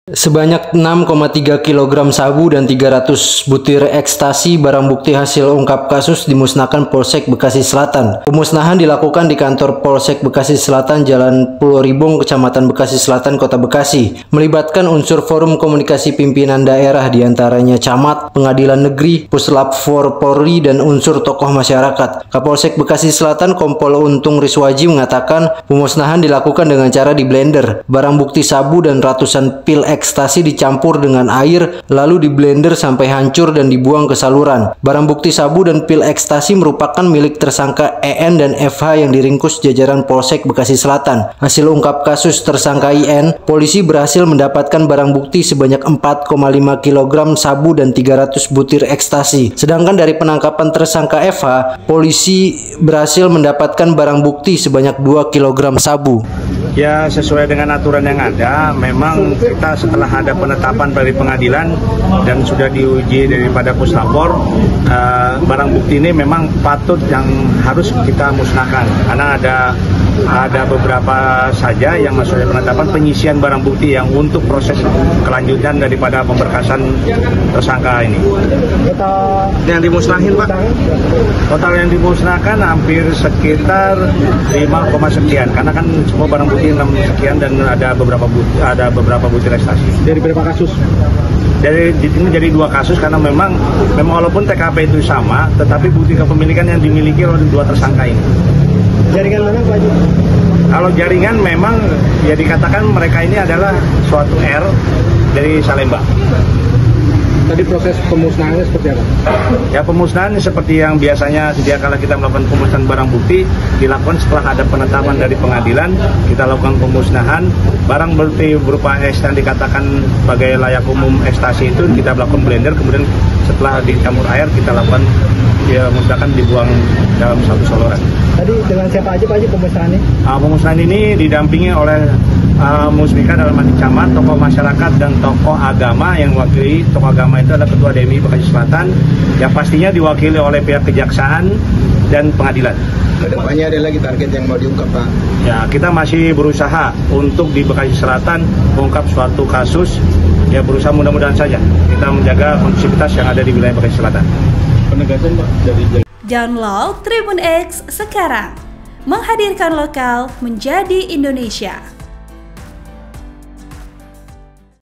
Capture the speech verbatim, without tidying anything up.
Sebanyak enam koma tiga kilogram sabu dan tiga ratus butir ekstasi barang bukti hasil ungkap kasus dimusnahkan Polsek Bekasi Selatan. Pemusnahan dilakukan di kantor Polsek Bekasi Selatan, Jalan Pulau Ribung, Kecamatan Bekasi Selatan, Kota Bekasi. Melibatkan unsur forum komunikasi pimpinan daerah, diantaranya camat, pengadilan negeri, puslap for Polri, dan unsur tokoh masyarakat. Kapolsek Bekasi Selatan Kompol Untung Riswaji mengatakan pemusnahan dilakukan dengan cara di blender. Barang bukti sabu dan ratusan pil ekstasi dicampur dengan air lalu di blender sampai hancur dan dibuang ke saluran. Barang bukti sabu dan pil ekstasi merupakan milik tersangka E N dan F H yang diringkus jajaran Polsek Bekasi Selatan. Hasil ungkap kasus tersangka I N, polisi berhasil mendapatkan barang bukti sebanyak empat koma lima kilogram sabu dan tiga ratus butir ekstasi. Sedangkan dari penangkapan tersangka F H, polisi berhasil mendapatkan barang bukti sebanyak dua kilogram sabu. Ya, sesuai dengan aturan yang ada, memang kita setelah ada penetapan dari pengadilan dan sudah diuji daripada puslapor, uh, barang bukti ini memang patut yang harus kita musnahkan karena ada ada beberapa saja yang masuk dari penetapan penyisian barang bukti yang untuk proses kelanjutan daripada pemberkasan tersangka ini. Total yang dimusnahin, Pak, total yang dimusnahkan hampir sekitar lima koma sekian karena kan semua barang bukti enam sekian dan ada beberapa butir, ada beberapa butir ekstasi. Dari berapa kasus? Dari ini jadi dua kasus karena memang memang walaupun T K P itu sama, tetapi bukti kepemilikan yang dimiliki oleh dua tersangka ini. Jaringan mana, Pak Haji? Kalau jaringan memang ya dikatakan mereka ini adalah suatu R dari Salemba. Tadi proses pemusnahannya seperti apa? Ya, pemusnahan seperti yang biasanya setiap kala kita melakukan pemusnahan barang bukti dilakukan setelah ada penetapan dari pengadilan, kita lakukan pemusnahan barang bukti berupa eks yang dikatakan sebagai layak umum ekstasi itu kita melakukan blender, kemudian setelah dicampur air kita lakukan ya musnahkan dibuang dalam satu saluran. Tadi dengan siapa aja Pak Haji pemusnahannya? Uh, pemusnahan ini didampingi oleh uh, musbika dalam arti camat, tokoh masyarakat dan tokoh agama yang mewakili. Tokoh agama itu adalah Ketua D M I Bekasi Selatan yang pastinya diwakili oleh pihak kejaksaan dan pengadilan. Kedepannya ada lagi target yang mau diungkap, Pak? Ya, kita masih berusaha untuk di Bekasi Selatan mengungkap suatu kasus. Ya, berusaha mudah-mudahan saja kita menjaga kondusivitas yang ada di wilayah Bekasi Selatan. Penegasan, Pak, dari Download Tribun X sekarang, menghadirkan lokal menjadi Indonesia.